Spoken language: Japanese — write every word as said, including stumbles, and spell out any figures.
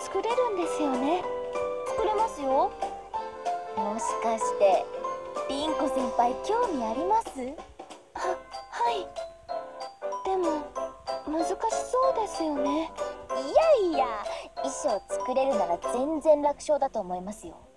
作れるんですよね。 作れますよ。もしかして凛子先輩興味あります？ は、はい。でも難しそうですよね。 いやいや、衣装作れるなら全然楽勝だと思いますよ。